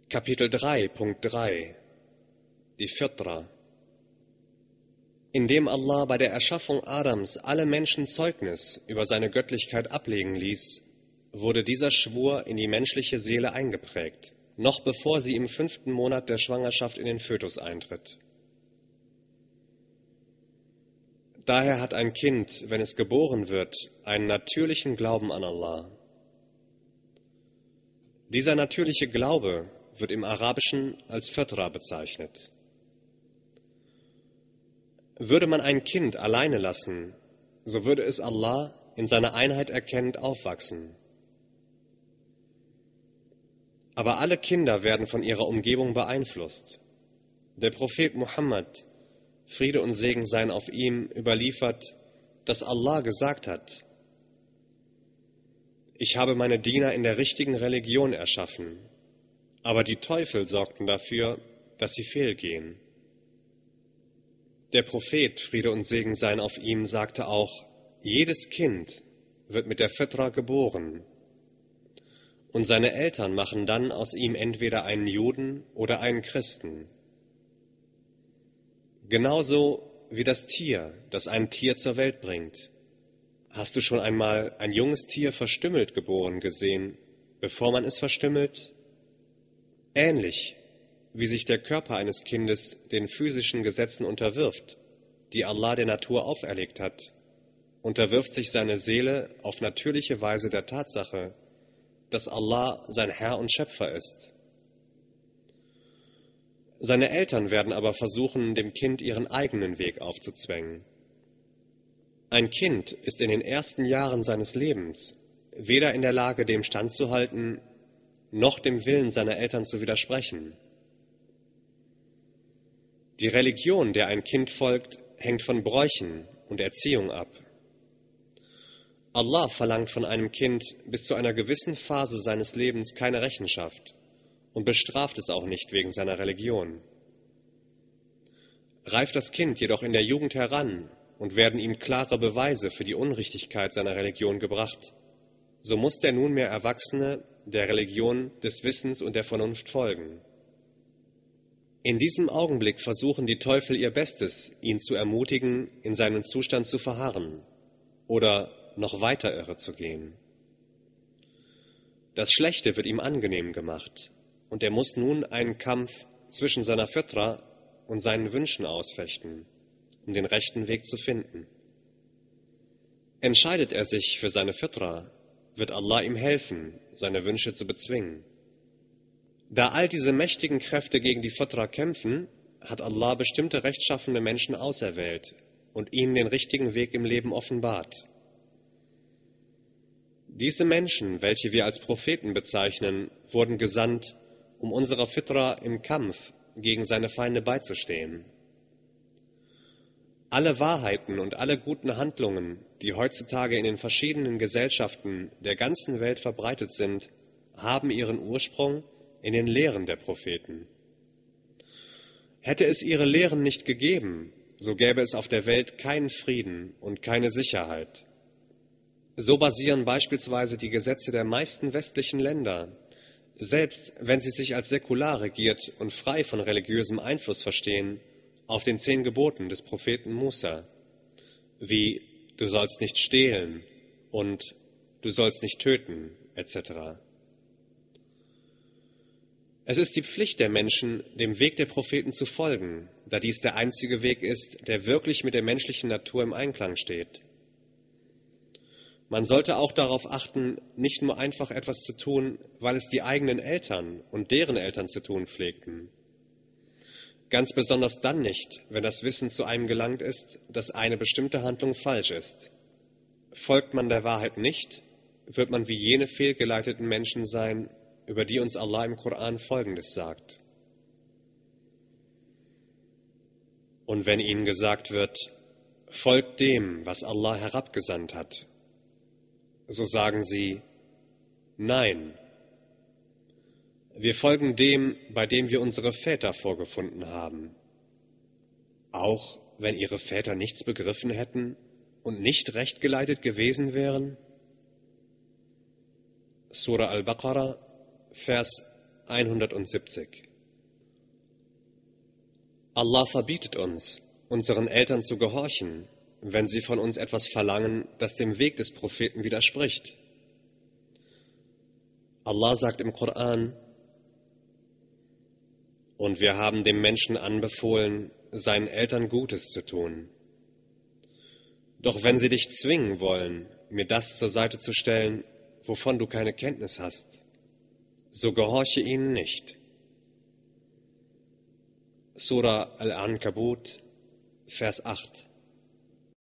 Kapitel 3.3 Die Fitra. Indem Allah bei der Erschaffung Adams alle Menschen Zeugnis über seine Göttlichkeit ablegen ließ, wurde dieser Schwur in die menschliche Seele eingeprägt, noch bevor sie im 5. Monat der Schwangerschaft in den Fötus eintritt. Daher hat ein Kind, wenn es geboren wird, einen natürlichen Glauben an Allah. Dieser natürliche Glaube wird im Arabischen als Fitra bezeichnet. Würde man ein Kind alleine lassen, so würde es Allah in seiner Einheit erkennend aufwachsen. Aber alle Kinder werden von ihrer Umgebung beeinflusst. Der Prophet Muhammad, Friede und Segen seien auf ihm, überliefert, dass Allah gesagt hat: Ich habe meine Diener in der richtigen Religion erschaffen, aber die Teufel sorgten dafür, dass sie fehlgehen. Der Prophet, Friede und Segen seien auf ihm, sagte auch: Jedes Kind wird mit der Fitra geboren, und seine Eltern machen dann aus ihm entweder einen Juden oder einen Christen. Genauso wie das Tier, das ein Tier zur Welt bringt. Hast du schon einmal ein junges Tier verstümmelt geboren gesehen, bevor man es verstümmelt? Ähnlich wie sich der Körper eines Kindes den physischen Gesetzen unterwirft, die Allah der Natur auferlegt hat, unterwirft sich seine Seele auf natürliche Weise der Tatsache, dass Allah sein Herr und Schöpfer ist. Seine Eltern werden aber versuchen, dem Kind ihren eigenen Weg aufzuzwängen. Ein Kind ist in den ersten Jahren seines Lebens weder in der Lage, dem standzuhalten, noch dem Willen seiner Eltern zu widersprechen. Die Religion, der ein Kind folgt, hängt von Bräuchen und Erziehung ab. Allah verlangt von einem Kind bis zu einer gewissen Phase seines Lebens keine Rechenschaft und bestraft es auch nicht wegen seiner Religion. Reift das Kind jedoch in der Jugend heran und werden ihm klare Beweise für die Unrichtigkeit seiner Religion gebracht, so muss der nunmehr Erwachsene der Religion des Wissens und der Vernunft folgen. In diesem Augenblick versuchen die Teufel ihr Bestes, ihn zu ermutigen, in seinem Zustand zu verharren oder noch weiter irre zu gehen. Das Schlechte wird ihm angenehm gemacht und er muss nun einen Kampf zwischen seiner Fitra und seinen Wünschen ausfechten, um den rechten Weg zu finden. Entscheidet er sich für seine Fitra, wird Allah ihm helfen, seine Wünsche zu bezwingen. Da all diese mächtigen Kräfte gegen die Fitra kämpfen, hat Allah bestimmte rechtschaffene Menschen auserwählt und ihnen den richtigen Weg im Leben offenbart. Diese Menschen, welche wir als Propheten bezeichnen, wurden gesandt, um unserer Fitra im Kampf gegen seine Feinde beizustehen. Alle Wahrheiten und alle guten Handlungen, die heutzutage in den verschiedenen Gesellschaften der ganzen Welt verbreitet sind, haben ihren Ursprung in den Lehren der Propheten. Hätte es ihre Lehren nicht gegeben, so gäbe es auf der Welt keinen Frieden und keine Sicherheit. So basieren beispielsweise die Gesetze der meisten westlichen Länder, selbst wenn sie sich als säkular regiert und frei von religiösem Einfluss verstehen, auf den 10 Geboten des Propheten Musa, wie du sollst nicht stehlen und du sollst nicht töten, etc. Es ist die Pflicht der Menschen, dem Weg der Propheten zu folgen, da dies der einzige Weg ist, der wirklich mit der menschlichen Natur im Einklang steht. Man sollte auch darauf achten, nicht nur einfach etwas zu tun, weil es die eigenen Eltern und deren Eltern zu tun pflegten. Ganz besonders dann nicht, wenn das Wissen zu einem gelangt ist, dass eine bestimmte Handlung falsch ist. Folgt man der Wahrheit nicht, wird man wie jene fehlgeleiteten Menschen sein, über die uns Allah im Koran Folgendes sagt. Und wenn ihnen gesagt wird, folgt dem, was Allah herabgesandt hat, so sagen sie, nein, wir folgen dem, bei dem wir unsere Väter vorgefunden haben. Auch wenn ihre Väter nichts begriffen hätten und nicht rechtgeleitet gewesen wären? Surah Al-Baqarah, Vers 170. Allah verbietet uns, unseren Eltern zu gehorchen, wenn sie von uns etwas verlangen, das dem Weg des Propheten widerspricht. Allah sagt im Koran: Und wir haben dem Menschen anbefohlen, seinen Eltern Gutes zu tun. Doch wenn sie dich zwingen wollen, mir das zur Seite zu stellen, wovon du keine Kenntnis hast, so gehorche ihnen nicht. Surah Al-Ankabut, Vers 8.